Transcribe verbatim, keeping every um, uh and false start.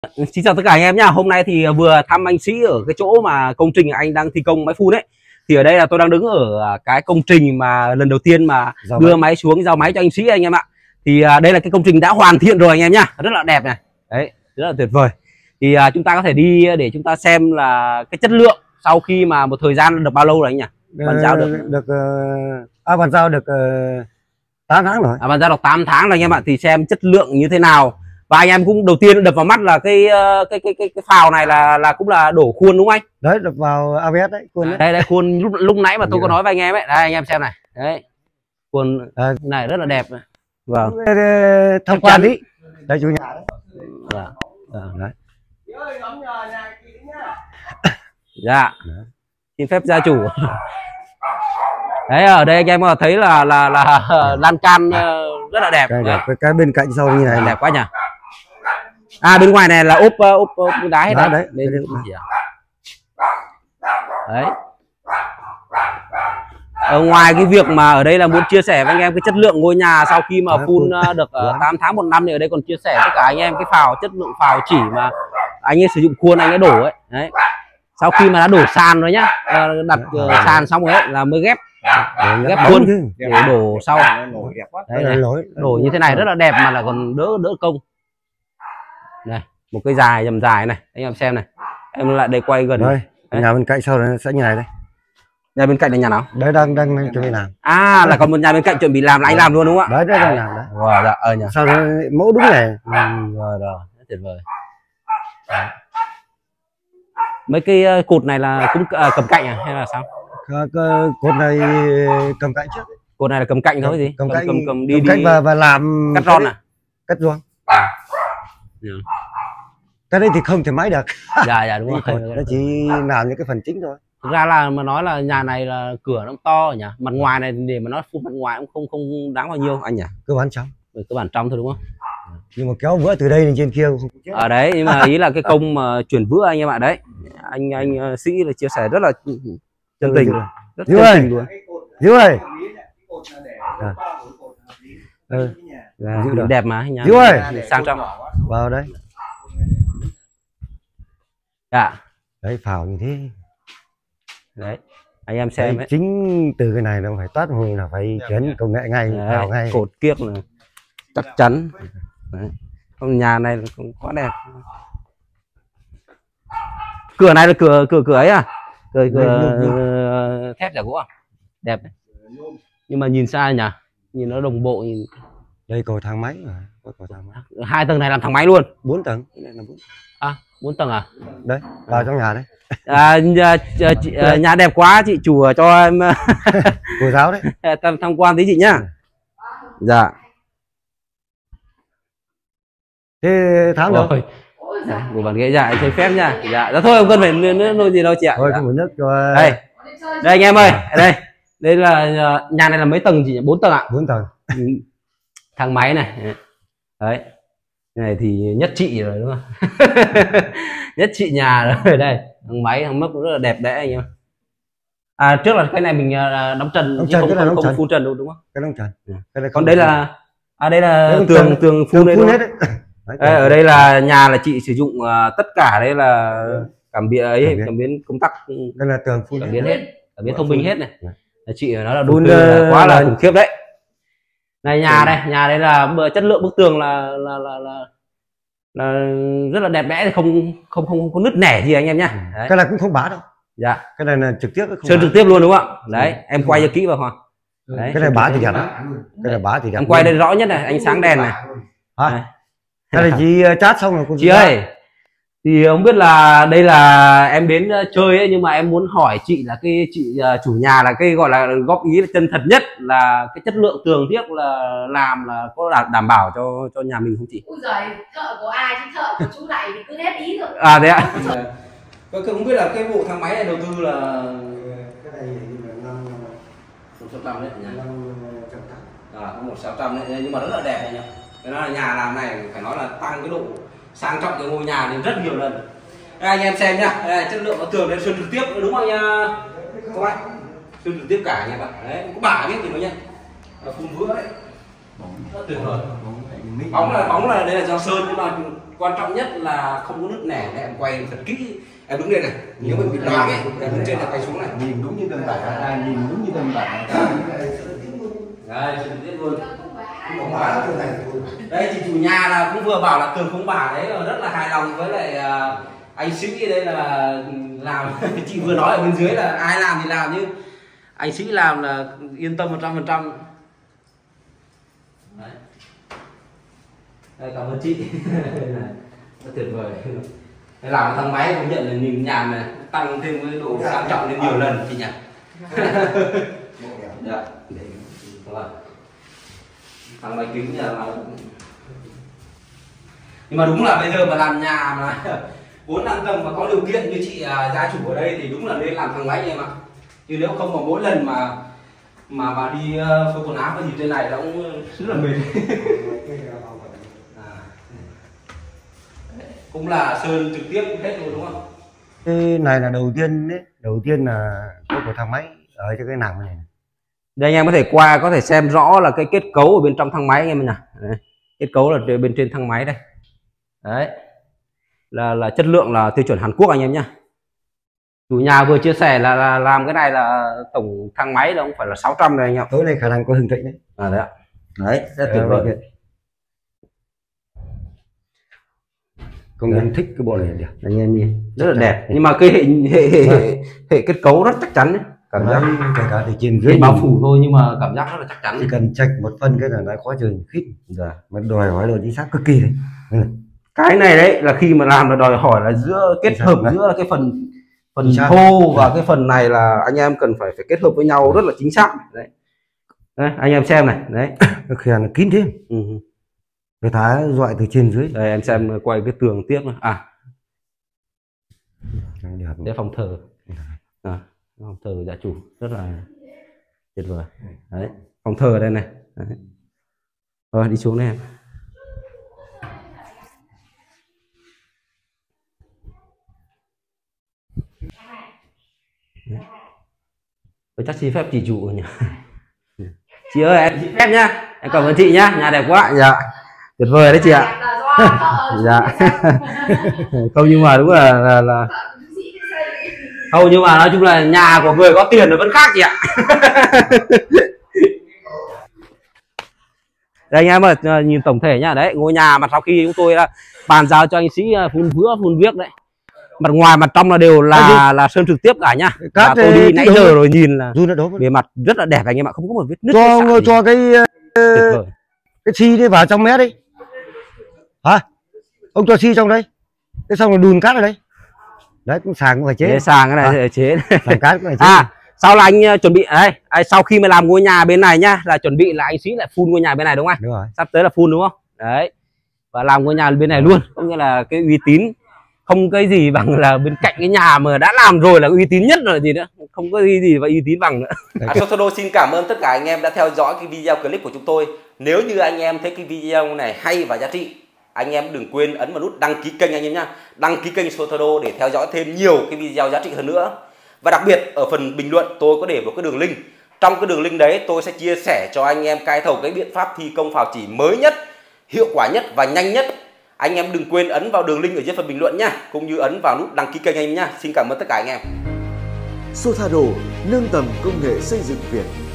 Xin chào tất cả anh em nhá. Hôm nay thì vừa thăm anh Sĩ ở cái chỗ mà công trình anh đang thi công máy phun đấy. Thì ở đây là tôi đang đứng ở cái công trình mà lần đầu tiên mà giao đưa máy. máy xuống giao máy cho anh Sĩ anh em ạ. Thì đây là cái công trình đã hoàn thiện rồi anh em nhá, rất là đẹp này. Đấy, rất là tuyệt vời. Thì chúng ta có thể đi để chúng ta xem là cái chất lượng sau khi mà một thời gian được bao lâu rồi anh nhỉ? Bàn giao được được uh, à, bàn giao được uh, tám tháng rồi. À, bàn giao được tám tháng rồi anh em ạ. Thì xem chất lượng như thế nào. Và anh em cũng đầu tiên đập vào mắt là cái cái cái cái, cái phào này là là cũng là đổ khuôn đúng không anh? Đấy, đập vào a bê ét đấy, khuôn đấy. Đây đây khuôn lúc lúc nãy mà tôi có nói với anh em ấy. Đây anh em xem này. Đấy. Khuôn à, này rất là đẹp này. Vâng. Tham quan đi. Đây chủ nhà đấy. Vâng. Vâng, đấy. Dạ. Xin phép gia chủ. Đấy, ở đây anh em có thấy là là là lan can rất là đẹp. Cái, cái, cái bên cạnh sau như này đẹp quá nhỉ. À, bên ngoài này là ốp ốp, ốp đá hết đấy. Đấy. Đấy. Đấy. Ở ngoài cái việc mà ở đây là muốn chia sẻ với anh em cái chất lượng ngôi nhà sau khi mà phun được tám tháng một năm thì ở đây còn chia sẻ tất cả anh em cái phào, chất lượng phào chỉ mà anh ấy sử dụng khuôn anh ấy đổ ấy. Đấy. Sau khi mà đã đổ sàn rồi nhá, đặt sàn xong rồi ấy, là mới ghép ghép khuôn để đổ sau. Đấy này, đổ như thế này rất là đẹp mà là còn đỡ đỡ công. Này, một cây dài dầm dài này, anh em xem này. Em lại đây quay gần. Đây, nhà bên cạnh sau này sẽ như này đây. Nhà bên cạnh là nhà nào? Đấy, đang đang, đang chuẩn bị làm. À, là còn một nhà bên cạnh chuẩn bị làm là anh làm luôn đúng không ạ? Đấy, đấy đang làm đấy. Wow, dạ, ở nhà. Sau đó mẫu đúng này. Ừ, rồi rồi, rất tuyệt vời. Đấy. Mấy cái cột này là cũng à, cầm cạnh à hay là sao? Cột này cầm cạnh trước. Cột này là cầm cạnh thôi gì? Cầm cạnh, cầm, cầm đi cầm cạnh đi và và làm cắt ron à? Cắt ron. À. Cái đấy thì không thể máy được. Dạ dạ đúng rồi. Nó chỉ làm những cái phần chính thôi. Thực ra là mà nói là nhà này là cửa nó to nhỉ, mặt ngoài này để mà nói phun mặt ngoài cũng không không đáng bao nhiêu anh nhỉ? Cơ bản trong. Cơ bản trong thôi đúng không? Nhưng mà kéo vữa từ đây lên trên kia không chết. Ở đấy, nhưng mà ý là cái công mà chuyển vữa anh em ạ. Đấy, anh anh Sĩ là chia sẻ rất là chân tình, rất chân tình luôn. Dữ ơi. Ừ. Dạ, đẹp mà nhà Dữ ơi. Sang trọng. Vào đây. Dạ. Đấy, phào như thế. Đấy, anh em xem đấy, chính từ cái này nó phải toát mùi là phải chuyển công nghệ ngay, vào ngay. Cột kiếc là chắc chắn. Đấy. Nhà này cũng quá đẹp. Cửa này là cửa cửa cửa ấy à? Cửa cửa thép giả gỗ à? Đẹp đấy. Nhưng mà nhìn xa nhỉ, nhìn nó đồng bộ. Nhìn đây cầu thang máy mà. Có cầu thang máy. Hai tầng này làm thang máy luôn. Bốn tầng. À, bốn tầng à? Đấy, vào trong nhà đấy. À, nhà, chị, nhà đẹp quá, chị chủ cho em cô giáo đấy tham, tham quan tí chị nhá. Dạ. Thế tháng đâu? Của bàn ghế dạ, anh thấy phép nha. Dạ, dạ thôi không cần phải nước nôi gì đâu chị ạ. Thôi dạ. Không phải nước cho... Đây, đây anh em ơi, đây, đây là nhà này là mấy tầng chị nhỉ? Bốn tầng ạ? Bốn tầng. Thang máy này, đấy. Này thì nhất trị rồi đúng không? Nhất trị nhà rồi đây, thang máy thang mốc rất là đẹp đẽ anh em. À, trước là cái này mình đóng trần, đóng chứ trần, không, cái này không, đóng không trần. phun trần đâu đúng không? Cái đóng trần. Ừ. Cái Còn đây là à đây là tường tường, tường phun đây phun đúng hết không? Đấy. Đấy, ở đây là nhà là chị sử dụng uh, tất cả đây là cảm biến ấy, cảm biến, cảm biến công tắc. Đây là tường phun cảm biến hết, cảm biến thông minh hết này. Đấy. Chị nói là phun quá là khủng khiếp đấy. Này nhà đây, nhà đây là chất lượng bức tường là là là, là là rất là đẹp đẽ, không không không có nứt nẻ gì anh em nhá. Cái này cũng không bá đâu. Dạ. Cái này là trực tiếp sơn trực tiếp luôn đúng không ạ? Đấy, em quay cho kỹ vào Hoàng. Đấy, cái này bá thì đẹp lắm. Cái này bá thì đẹp. Em quay đây rõ nhất này, ánh sáng đèn này. À, cái này chị chát xong rồi. Chị ơi, thì không biết là đây là em đến chơi ấy, nhưng mà em muốn hỏi chị là cái chị chủ nhà là cái gọi là góp ý là chân thật nhất là cái chất lượng tường thiếc là làm là có đảm, đảm bảo cho cho nhà mình không chị? Ui giời, thợ của ai chứ thợ của chú này thì cứ hết ý rồi. À thế ạ. Tôi không biết là cái vụ thang máy này đầu tư là cái này là một sáu trăm đấy nhỉ? À, một sáu trăm đấy, nhưng mà rất là đẹp này nhỉ. Thế là nhà làm này phải nói là tăng cái độ sang trọng cái ngôi nhà lên rất nhiều lần. Đây, anh em xem nhá, đây, chất lượng nó tường lên sơn trực tiếp đúng không nha các bạn? Sơn trực tiếp cả nha bạn. Đấy, có bả biết gì đâu nhá. Phun vữa đấy. Rất tuyệt vời. Bóng là bóng là đây là do sơn, nhưng mà quan trọng nhất là không có nứt nẻ. Để em quay thật kỹ, em đứng đây này, nếu mình bị loáng ấy, em đứng trên là quay xuống này, nhìn đúng như tân bản, nhìn đúng như tân bản. Đây, tiếp luôn. Đây chị chủ nhà là cũng vừa bảo là tường không bả đấy, rất là hài lòng với lại uh, anh Sĩ đây là làm. Chị vừa nói ở bên dưới là ai làm thì làm, nhưng anh Sĩ làm là yên tâm một trăm phần trăm. Đây, cảm ơn chị. Rất tuyệt vời. Đây làm thằng máy công nhận là nhìn nhàn này, tăng thêm cái độ sang trọng lên nhiều lần chị nhỉ. Dạ. Thằng máy kính nhà là, nhưng mà đúng là bây giờ mà làm nhà mà vốn năng tâm và có điều kiện như chị à, gia chủ ở đây thì đúng là nên làm thằng máy em ạ. Chứ nếu không mà mỗi lần mà mà mà đi uh, phơi quần áo cái gì trên này nó cũng rất là mệt. À. Cũng là sơn trực tiếp hết rồi đúng không? Cái này là đầu tiên đấy, đầu tiên là có một thang máy ở cho cái nằm này. Đây anh em có thể qua có thể xem rõ là cái kết cấu ở bên trong thang máy anh em nhỉ. Đấy. Kết cấu là bên trên thang máy đây. Đấy. Là là chất lượng là tiêu chuẩn Hàn Quốc anh em nhá. Chủ nhà vừa chia sẻ là, là làm cái này là tổng thang máy là cũng phải là sáu trăm này anh em. Tối nay khả năng có Hưng Thịnh đấy. À đấy ạ. Đấy, rất tuyệt vời. Công nhân thích cái bộ này đẹp. Anh em nhìn rất là đẹp. Nhưng mà cái hệ hệ, hệ, hệ, hệ kết cấu rất chắc chắn đấy. Cảm giác kể cả từ trên dưới bao phủ thôi nhưng mà cảm giác rất là chắc chắn. Chỉ cần chạch một phân cái là đã khó trời khít. Dạ. Mà đòi hỏi độ chính xác cực kỳ đấy. Ừ. Cái này đấy là khi mà làm là đòi hỏi là giữa kết hợp đấy. Giữa cái phần phần thô và cái phần này là anh em cần phải phải kết hợp với nhau rất là chính xác đấy. Đấy, anh em xem này đấy. Cái khen là kín thêm. Ừ. Người ta dọi từ trên dưới. Đây em xem quay cái tường tiếp này. À đây phòng thờ. À, phòng thờ gia chủ rất là tuyệt vời. Đấy phòng thờ đây này. Đấy. Rồi đi xuống đây em. Tôi chắc xin phép chị chủ nhỉ. Chị ơi em xin phép nhá, em cảm ơn chị nhá, nhà đẹp quá. Dạ tuyệt vời đấy chị ạ. Dạ không nhưng mà đúng là là, là... không nhưng mà nói chung là nhà của người có tiền nó vẫn khác chị ạ. Đây anh em ơi, nhìn tổng thể nhá, đấy ngôi nhà mà sau khi chúng tôi bàn giao cho anh Sĩ phun vữa phun viết đấy, mặt ngoài mặt trong là đều là là sơn trực tiếp cả nhá. Và tôi đi nãy giờ rồi nhìn là bề mặt rất là đẹp anh em ạ, không có một vết nứt. Cho cho cái cái xi đi vào trong mé đi. Hả? Ông cho xi trong đây. Thế xong rồi đùn cát ở đây. Đấy cũng sàng cũng phải chế. Sàng cái này à? Chế. Sàng cát cũng phải chế. À, sau là anh chuẩn bị đây, sau khi mà làm ngôi nhà bên này nhá, là chuẩn bị là anh Sĩ lại phun ngôi nhà bên này đúng không anh? Đúng rồi. Sắp tới là phun đúng không? Đấy. Và làm ngôi nhà bên này luôn, có nghĩa là cái uy tín không cái gì bằng là bên cạnh cái nhà mà đã làm rồi là uy tín nhất rồi gì nữa, không có gì gì và uy tín bằng nữa. À, Sotodo xin cảm ơn tất cả anh em đã theo dõi cái video clip của chúng tôi. Nếu như anh em thấy cái video này hay và giá trị, anh em đừng quên ấn vào nút đăng ký kênh anh em nhá, đăng ký kênh Sotodo để theo dõi thêm nhiều cái video giá trị hơn nữa. Và đặc biệt ở phần bình luận tôi có để một cái đường link, trong cái đường link đấy tôi sẽ chia sẻ cho anh em cai thầu cái biện pháp thi công phào chỉ mới nhất, hiệu quả nhất và nhanh nhất. Anh em đừng quên ấn vào đường link ở dưới phần bình luận nhá, cũng như ấn vào nút đăng ký kênh anh em nhá. Xin cảm ơn tất cả anh em. Sothado nâng tầm công nghệ xây dựng Việt.